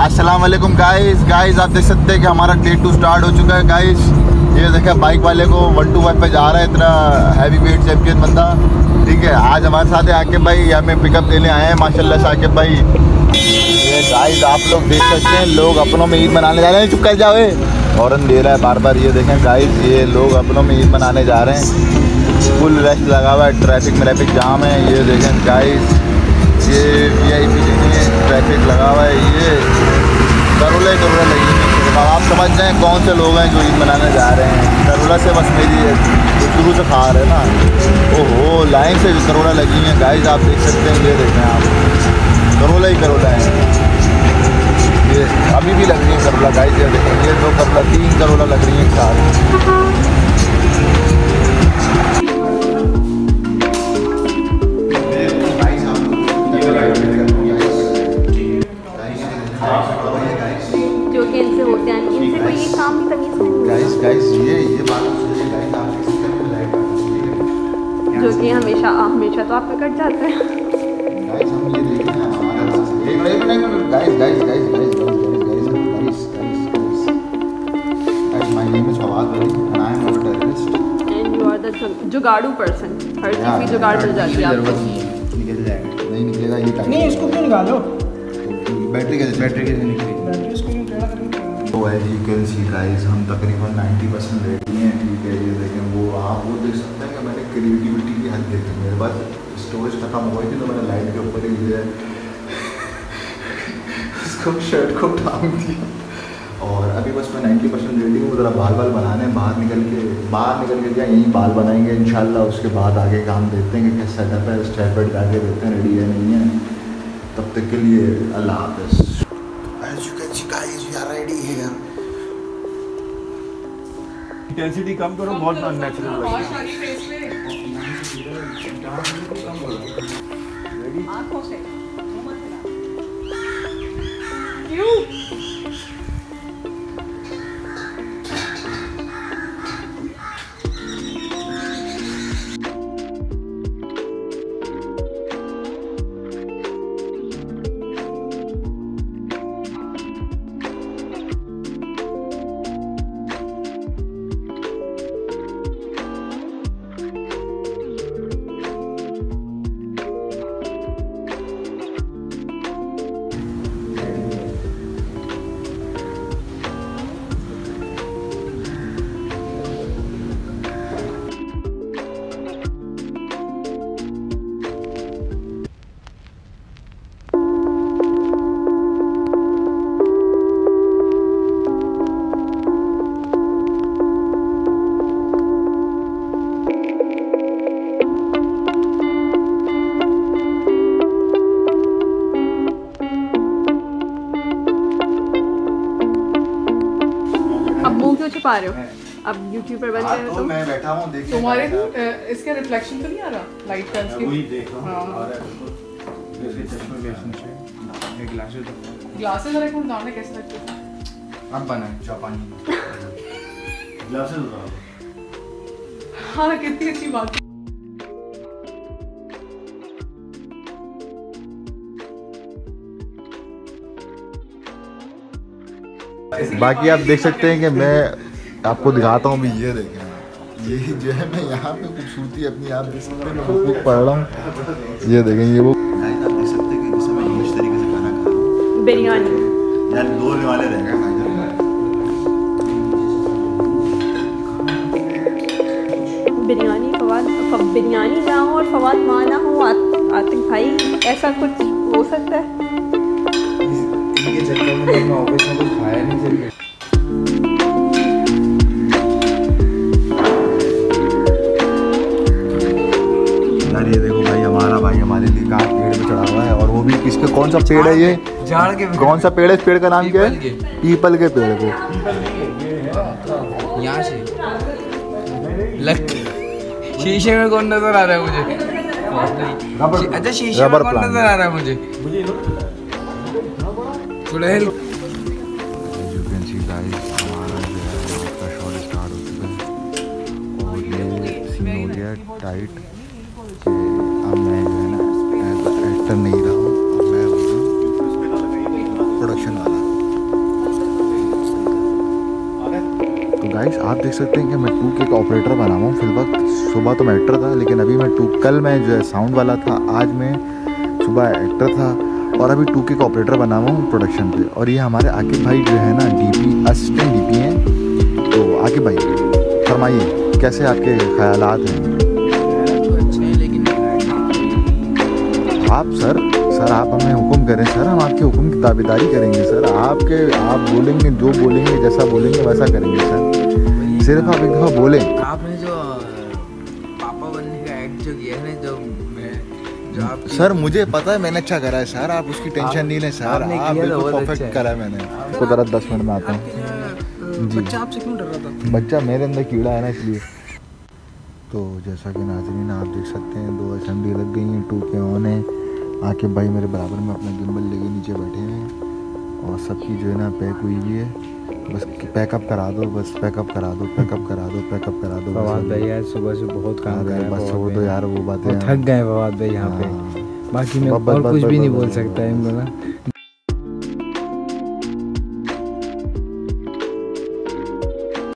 अस्सलाम वालेकुम गाइस आप देख सकते हैं कि हमारा डे 2 स्टार्ट हो चुका है गाइस। ये देखें बाइक वाले को 125 पे जा रहा है, इतना हैवी वेट चैंपियन बंदा। ठीक है, आज हमारे साथ है आकिब भाई, हमें पिकअप देने आए हैं माशाल्लाह से आकिब भाई। ये गाइस आप लोग देख सकते हैं, लोग अपनों में ईद मनाने जा रहे हैं। चुप कर जाओ, हॉर्न दे रहा है बार बार। ये देखें गाइस, ये लोग अपनों में ईद मनाने जा रहे हैं। फुल रश लगा हुआ है, ट्रैफिक जाम है। ये देखें गाइस, ये VIP ट्रैफिक लगा हुआ है। ये करोला लगी है। आप समझ जाएँ कौन से लोग हैं जो ईद मनाने जा रहे हैं। करोला से बस मेरी तो शुरू से खा रहे हैं ना। ओहो, लाइन से करोला लगी हैं गाइस, आप देख सकते हैं। ये देखें आप, करोला ही करोला है। ये अभी भी लग रही है करोला गाइस। ये देखें, ये 2 करोला 3 करोला लग रही है एक साथ। जो कि इनसे होते हैं, इनसे कोई ये काम की तमीज़ नहीं। गाइस ये बात गाइस आप देख सकते हैं, लाइट जो कि हमेशा तो आपका कट जाता है। गाइस हम ये देख रहे हैं guys my name is Fawad Wali and I am not terrorist and you are the जुगाड़ू पर्सन। हर चीज़ की जुगाड़ मिल जाती है आपको। निकल जाएगा, नहीं निकलेगा ये टाइम। नहीं, इसको क्यों निकालो? बैटरी कैसे निकलेगी? तो as you can see guys, हम तकरीबन 90% रेडी हैं। ठीक है, ये देखें, वो आप वो देख सकते हैं कि मैंने क्रिएटिविटी की हद देखी। मेरे पास स्टोरेज खत्म हो गई थी तो मैंने लाइट के ऊपर ही इसको शर्ट को टांग दिया। और अभी बस मैं 90% रेडी हूँ। ज़रा बाल बनाने बाहर निकल के क्या यहीं बाल बनाएंगे इंशाल्लाह। उसके बाद आगे काम देखते हैं कि क्या सेटअप है, स्टेप वेट करके देखते हैं रेडी है नहीं है। तब तक के लिए अल्लाह हाफ़िज़। As you can see guys, we are ready here. Intensity कम करो, बहुत अननेचुरल लग रहा है। रेडी? आंखों से क्यों? छुपा रहे हो? अब YouTube पर बन गए हो तो मैं बैठा हूँ देखने। तुम्हारे इसके रिफ्लेक्शन तो नहीं आ रहा लाइट का? इसकी वही देख रहा हूँ। हाँ, इसके चश्मे कैसे चाहिए? एक ग्लासेस रखे हैं, दाने कैसे रखते हैं? अब बनाए जापानी ग्लासेस। हाँ, कितनी अच्छी बात है। बाकी आप देख सकते हैं कि मैं आपको दिखाता हूँ भी। ये देखें, ये जो है मैं यहाँ पे खूबसूरती अपनी आप देख सकते हैं, मैं बुक पढ़ रहा हूँ। ये देखें, ये वो गाइस आप देख सकते हैं कि जैसे मैं इंग्लिश तरीके से खाना खा रहा हूँ। बिरयानी यार बोलने वाले रहेगा बिरयानी बिरयानी ना हो और फवाद माँ ना हो। आतिक भाई, ऐसा कुछ हो सकता है? इनके चक्कर में मैं ऑफिस में कुछ खाया नहीं चाहिए। यार ये देखो भाई, हमारा भाई हमारे लिए कहाँ पेड़ पे चढ़ा हुआ है। और वो भी किसके, कौन सा पेड़ है ये? झाड़ के। कौन सा पेड़ है? इस पेड़ का नाम क्या है? पीपल के पेड़ पे। यहाँ से शीशे में कौन नजर आ रहा है मुझे? अच्छा, शीशे में कौन नजर आ रहा है मुझे? चुड़ैल। हमारा जो है आपका शॉट स्टार्ट हो चुका है और ये सीन हो गया टाइट कि अब मैं जो है ना एज एक्टर नहीं रहा हूँ, अब मैं प्रोडक्शन वाला। गाइस आप देख सकते हैं कि मैं 2K का ऑपरेटर बना हुआ हूँ फिल वक्त। सुबह तो मैं एक्टर था, लेकिन अभी मैं कल मैं जो है साउंड वाला था, आज मैं सुबह एक्टर था और अभी 2K का ऑपरेटर बना हुआ हूँ प्रोडक्शन पे। और ये हमारे आकिब भाई जो है ना DP असिस्टेंट DP हैं। तो आकिब भाई फरमाइए कैसे आपके ख्यालात हैं? आप सर आप हमें हुक्म करें सर, हम आपके हुक्म की ताबेदारी करेंगे सर। आप बोलेंगे, जो बोलेंगे, जैसा बोलेंगे वैसा करेंगे सर। सिर्फ आप एक दफ़ा बोलें। आपने जो पापा बनने का एक्ट जो किया है जो आप सर मुझे पता है मैंने अच्छा करा है सर, आप उसकी टेंशन नहीं लें सर। आप बिल्कुल परफेक्ट करा है मैंने। आपको ज़रा 10 मिनट में आता हूँ जी। बच्चा आपसे क्यों डर रहा था? बच्चा मेरे अंदर कीड़ा है ना, इसलिए। तो जैसा कि नाज़रीन आप देख सकते हैं 2 असेंबली लग गई हैं, 2K ऑन है। आकिब भाई मेरे बराबर में अपना गिम्बल लेके नीचे बैठे हैं और सबकी जो है ना पैक हुई हुई है। बस पैकअप करा दो, बस पैकअप करा दो, पैकअप करा दो, पैकअप करा दो। फवाद भाई यार सुबह से बहुत काम कर रहे हैं। बस छोड़ दो यार वो बातें। थक गए फवाद भाई यहाँ पे। बाकी मैं और कुछ भी नहीं बोल सकता इनको ना।